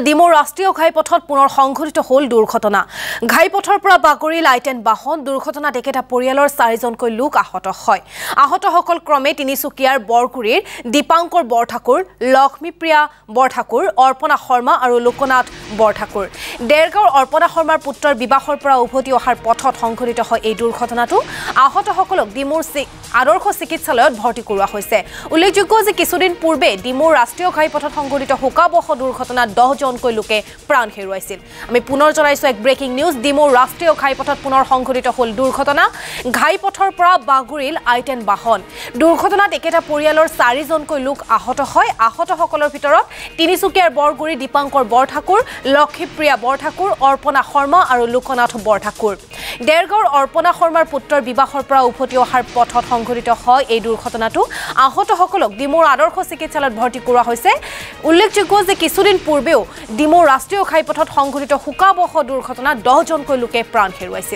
ডিমৌ ৰাষ্ট্ৰীয় ঘাইপথত পুনৰ সংঘটিত হ'ল দুৰ্ঘটনা। ঘাইপথৰ পৰা বাগৰি লাইটেন বাহন দুৰ্ঘটনাত একেটা পৰিয়ালৰ 4জনকৈ লোক আহত হয়। আহতসকল ক্ৰমে তিনিচুকীয়াৰ বৰগুৰিৰ দীপাংকৰ বৰঠাকুৰ, লক্ষ্মীপ্ৰিয়া বৰঠাকুৰ, অৰ্পণা শৰ্মা আৰু লোকনাথ বৰঠাকুৰ। দেৰগাঁৱৰ অৰ্পণা শৰ্মাৰ পুত্ৰৰ বিবাহৰ পৰা উভতি অহাৰ পথত সংঘটিত হয় এই দুৰ্ঘটনাটো। আহতসকলক ডিমৌৰ আদৰ্শ চিকিৎসালয়ত ভৰ্তি কৰোৱা হৈছে। উল্লেখযোগ্য যে কিছুদিন পূৰ্বে ডিমৌ ৰাষ্ট্ৰীয় ঘাইপথত সংঘটিত শোকাবহ দুৰ্ঘটনাত 10জনকৈ লোকে প্ৰাণ হেৰুৱাইছিল। আমি পুনৰ জনাইছো এক ব্ৰেকিং নিউজ। ডিমৌ ৰাষ্ট্ৰীয় ঘাইপথত পুনৰ সংঘটিত হ'ল দুৰ্ঘটনা। ঘাইপথৰ পৰা বাগৰিল আইটেন বাহন। দুৰ্ঘটনাত একেটা পৰিয়ালৰ 4জনকৈ লোক আহত হয়। আহতসকলৰ ভিতৰত তিনিচুকীয়াৰ বৰগুৰি দীপাংকৰ বৰঠাকুৰ, লক্ষ্মীপ্ৰিয়া বৰঠাকুৰ, অৰ্পণা শৰ্মা আৰু লোকনাথ বৰঠাকুৰ। দেৰগাঁৱৰ অৰ্পণা শৰ্মাৰ পুত্ৰৰ বিবাহৰ পৰা উভতি অহাৰ পথত সংঘটিত হয় এই দুৰ্ঘটনাটো। আহতসকলক ডিমৌৰ আদৰ্শ চিকিৎসালয়ত ভৰ্তি কৰোৱা হৈছে। উল্লেখযোগ্য যে কিছুদিন পূৰ্বেও ডিমৌ ৰাষ্ট্ৰীয় ঘাইপথত সংঘটিত শোকাবহ দুৰ্ঘটনাত 10জনকৈ লোকে প্ৰাণ হেৰুৱাইছিল।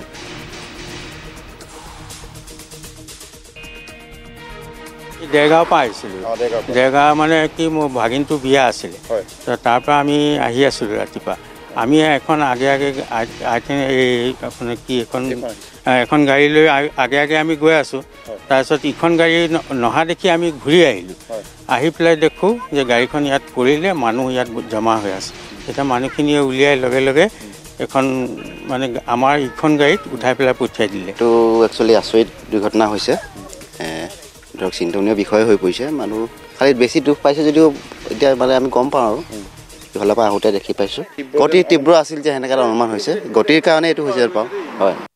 দেৰগাঁৱৰ পৰা আহিছিলোঁ। দেৰগাঁও মানে কি মোৰ ভাগিনটো বিয়া আছিলে, তাৰ পৰা আমি আহি আছিলোঁ ৰাতিপুৱা। আমি এখন আগে আপোনাৰ কি এখন গাড়ী লৈ আগে আমি গৈ আছোঁ। তাৰপিছত ইখন গাড়ী নহা দেখি আমি ঘূৰি আহিলোঁ। আহি পেলাই দেখোঁ যে গাড়ীখন ইয়াত পৰিলে, মানুহ ইয়াত জমা হৈ আছে। এতিয়া মানুহখিনিয়ে উলিয়াই লগে লগে এখন মানে আমাৰ ইখন গাড়ীত উঠাই পেলাই পঠিয়াই দিলে। এইটো একচুৱেলি আচৰিত দুৰ্ঘটনা হৈছে, ধৰক চিন্তনীয় বিষয় হৈ পৰিছে। মানুহ খালি বেছি দুখ পাইছে যদিও এতিয়া মানে আমি গম পাওঁ আৰু ইফালৰ পৰা আহোঁতে দেখি পাইছোঁ। গতি তীব্ৰ আছিল যে সেনেকৈ অনুমান হৈছে, গতিৰ কাৰণে এইটো হৈছে পাওঁ। হয়।